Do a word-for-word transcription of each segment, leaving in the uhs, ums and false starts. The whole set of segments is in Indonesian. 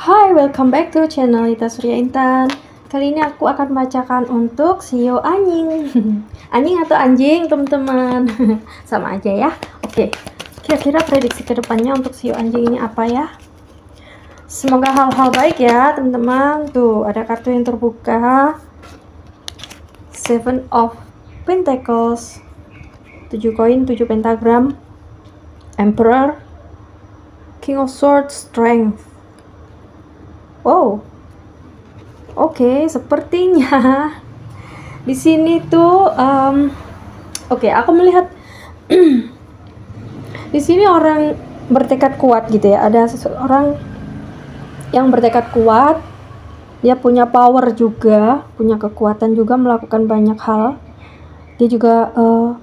Hai, welcome back to channel Ita Surya Intan. Kali ini aku akan bacakan untuk Shio Anjing. Anjing atau anjing, teman-teman? Sama aja ya. Oke, kira-kira prediksi kedepannya untuk Shio Anjing ini apa ya? Semoga hal-hal baik ya, teman-teman. Tuh, ada kartu yang terbuka. Seven of Pentacles, tujuh koin, tujuh pentagram, Emperor, King of Swords, Strength. Wow, oke, okay, sepertinya di sini tuh, um, oke, okay, aku melihat di sini orang bertekad kuat gitu ya. Ada seseorang yang bertekad kuat, dia punya power juga, punya kekuatan juga melakukan banyak hal. Dia juga uh,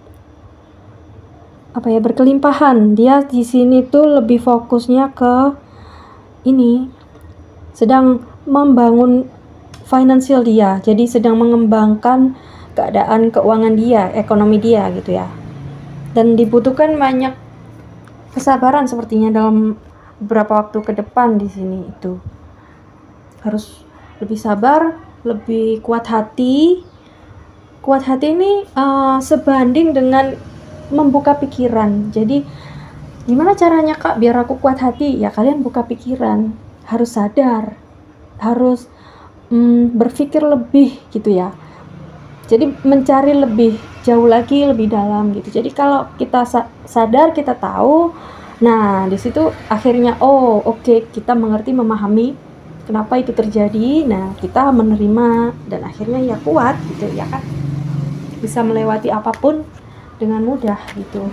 apa ya, berkelimpahan. Dia di sini tuh lebih fokusnya ke ini, sedang membangun finansial dia, jadi sedang mengembangkan keadaan keuangan dia, ekonomi dia gitu ya. Dan dibutuhkan banyak kesabaran sepertinya dalam beberapa waktu ke depan. Di sini itu harus lebih sabar, lebih kuat hati. Kuat hati ini uh, sebanding dengan membuka pikiran. Jadi gimana caranya Kak biar aku kuat hati? Ya kalian buka pikiran, harus sadar, harus mm, berpikir lebih gitu ya. Jadi mencari lebih jauh lagi, lebih dalam gitu. Jadi kalau kita sa sadar, kita tahu, nah di situ akhirnya oh oke, okay, kita mengerti, memahami kenapa itu terjadi. Nah kita menerima dan akhirnya ya kuat gitu ya kan, bisa melewati apapun dengan mudah gitu.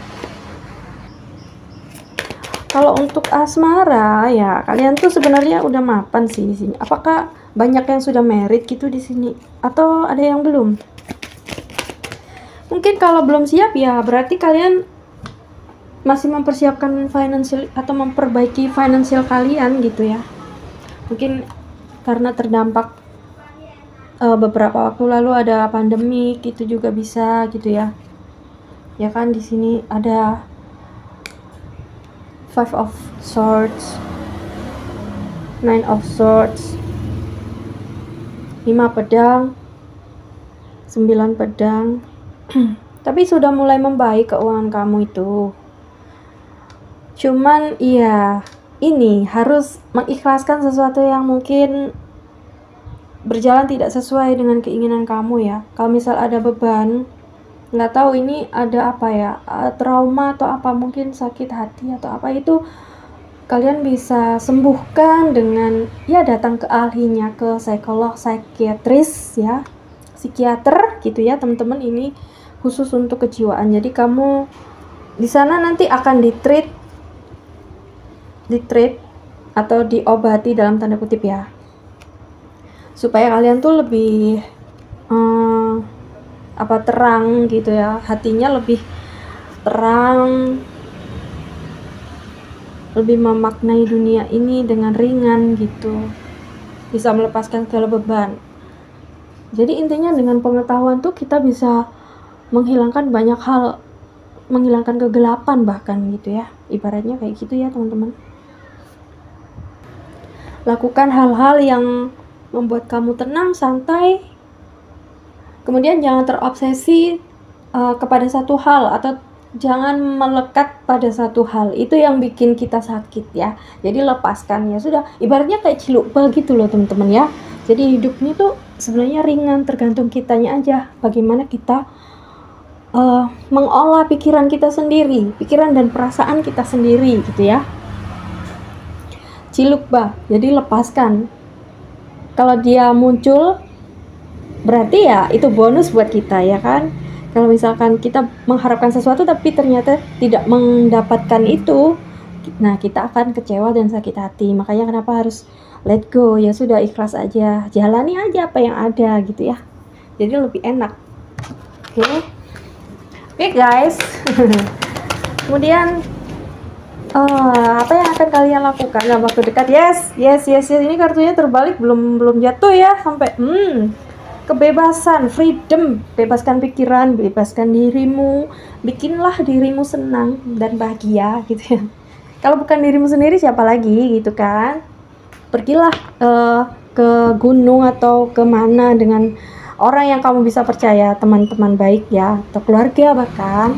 Kalau untuk asmara ya, kalian tuh sebenarnya udah mapan sih di sini. Apakah banyak yang sudah married gitu di sini atau ada yang belum? Mungkin kalau belum siap ya berarti kalian masih mempersiapkan financial atau memperbaiki financial kalian gitu ya. Mungkin karena terdampak uh, beberapa waktu lalu ada pandemi gitu juga bisa gitu ya. Ya kan di sini ada Five of Swords, Nine of Swords, lima pedang, sembilan pedang. Tapi sudah mulai membaik keuangan kamu itu. Cuman iya, ini harus mengikhlaskan sesuatu yang mungkin berjalan tidak sesuai dengan keinginan kamu ya. Kalau misal ada beban, nggak tahu ini ada apa ya, trauma atau apa, mungkin sakit hati atau apa, itu kalian bisa sembuhkan dengan ya datang ke ahlinya, ke psikolog, psikiatris ya, psikiater gitu ya teman-teman. Ini khusus untuk kejiwaan. Jadi kamu di sana nanti akan ditreat ditreat atau diobati dalam tanda kutip ya, supaya kalian tuh lebih um, apa terang gitu ya, hatinya lebih terang, lebih memaknai dunia ini dengan ringan gitu, bisa melepaskan segala beban. Jadi intinya dengan pengetahuan tuh kita bisa menghilangkan banyak hal, menghilangkan kegelapan bahkan gitu ya, ibaratnya kayak gitu ya teman-teman. Lakukan hal-hal yang membuat kamu tenang, santai. Kemudian jangan terobsesi uh, kepada satu hal atau jangan melekat pada satu hal. Itu yang bikin kita sakit ya. Jadi lepaskan ya sudah. Ibaratnya kayak cilukbal gitu loh teman-teman ya. Jadi hidup ini tuh sebenarnya ringan, tergantung kitanya aja. Bagaimana kita uh, mengolah pikiran kita sendiri, pikiran dan perasaan kita sendiri gitu ya. Cilukbal. Jadi lepaskan. Kalau dia muncul, berarti ya itu bonus buat kita ya kan. Kalau misalkan kita mengharapkan sesuatu tapi ternyata tidak mendapatkan itu, nah kita akan kecewa dan sakit hati. Makanya kenapa harus let go, ya sudah ikhlas aja, jalani aja apa yang ada gitu ya, jadi lebih enak. Oke okay. Oke okay, guys. Kemudian uh, apa yang akan kalian lakukan dalam waktu dekat? Yes yes yes yes ini kartunya terbalik, belum belum jatuh ya sampai hmm kebebasan, freedom, bebaskan pikiran, bebaskan dirimu, bikinlah dirimu senang dan bahagia gitu ya. Kalau bukan dirimu sendiri siapa lagi gitu kan. pergilah uh, ke gunung atau kemana dengan orang yang kamu bisa percaya, teman-teman baik ya, atau keluarga bahkan.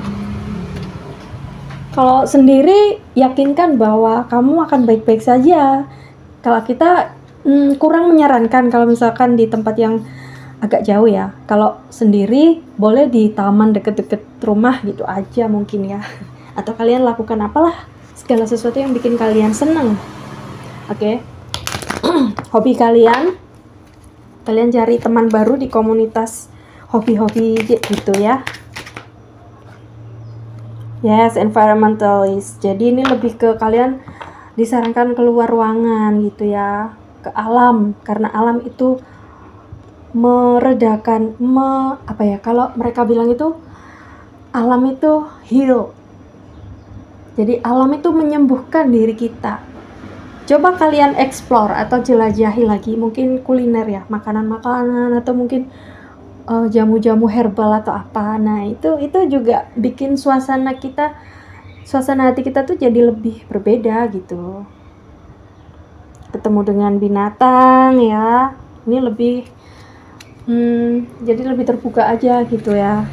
Kalau sendiri, yakinkan bahwa kamu akan baik-baik saja. Kalau kita hmm, kurang menyarankan kalau misalkan di tempat yang agak jauh ya. Kalau sendiri, boleh di taman deket-deket rumah gitu aja mungkin ya. Atau kalian lakukan apalah, segala sesuatu yang bikin kalian seneng. Oke, okay. Hobi kalian, kalian cari teman baru di komunitas hobi-hobi gitu ya. Yes, environmentalist. Jadi ini lebih ke kalian disarankan keluar ruangan gitu ya, ke alam, karena alam itu meredakan, me, apa ya, kalau mereka bilang itu alam itu heal. Jadi alam itu menyembuhkan diri kita. Coba kalian explore atau jelajahi lagi, mungkin kuliner ya, makanan-makanan atau mungkin Uh, jamu-jamu herbal atau apa. Nah itu itu juga bikin suasana kita, suasana hati kita tuh jadi lebih berbeda gitu. Ketemu dengan binatang ya, ini lebih hmm, jadi lebih terbuka aja gitu ya.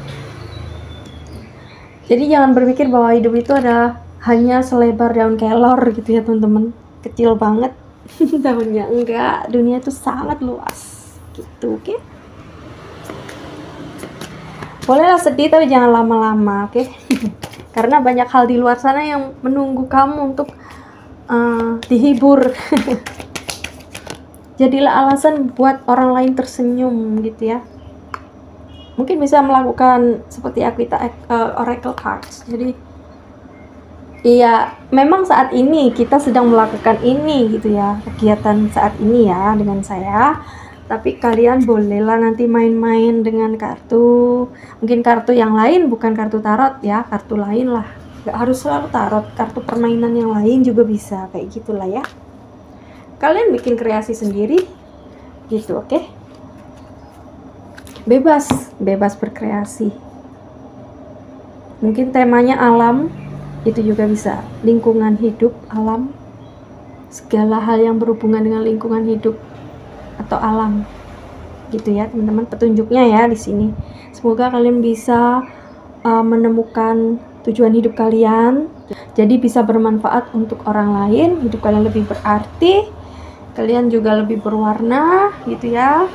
Jadi jangan berpikir bahwa hidup itu ada hanya selebar daun kelor gitu ya teman-teman, kecil banget daunnya. Enggak, dunia itu sangat luas gitu. Oke, okay? Bolehlah sedih tapi jangan lama-lama, oke? Okay? Karena banyak hal di luar sana yang menunggu kamu untuk uh, dihibur. Jadilah alasan buat orang lain tersenyum gitu ya. Mungkin bisa melakukan seperti Aquita uh, Oracle Cards. Jadi iya, memang saat ini kita sedang melakukan ini gitu ya, kegiatan saat ini ya dengan saya. Tapi kalian bolehlah nanti main-main dengan kartu, mungkin kartu yang lain, bukan kartu tarot ya, kartu lain lah, gak harus selalu tarot, kartu permainan yang lain juga bisa, kayak gitulah ya. Kalian bikin kreasi sendiri gitu, oke? Okay? Bebas, bebas berkreasi. Mungkin temanya alam, itu juga bisa, lingkungan hidup, alam, segala hal yang berhubungan dengan lingkungan hidup atau alam gitu ya teman-teman, petunjuknya ya di sini. Semoga kalian bisa uh, menemukan tujuan hidup kalian, jadi bisa bermanfaat untuk orang lain, hidup kalian lebih berarti, kalian juga lebih berwarna gitu ya.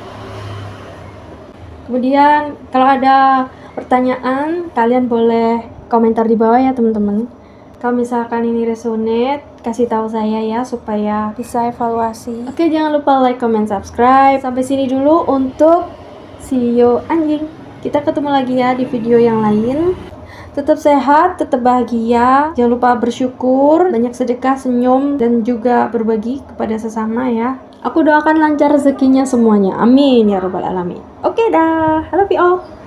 Kemudian kalau ada pertanyaan kalian boleh komentar di bawah ya teman-teman. Kalau misalkan ini resonate, kasih tahu saya ya supaya bisa evaluasi. Oke, jangan lupa like, comment, subscribe. Sampai sini dulu untuk see you anjing. Kita ketemu lagi ya di video yang lain. Tetap sehat, tetap bahagia. Jangan lupa bersyukur, banyak sedekah, senyum, dan juga berbagi kepada sesama ya. Aku doakan lancar rezekinya semuanya. Amin ya robbal alamin. Oke dah, I love you all.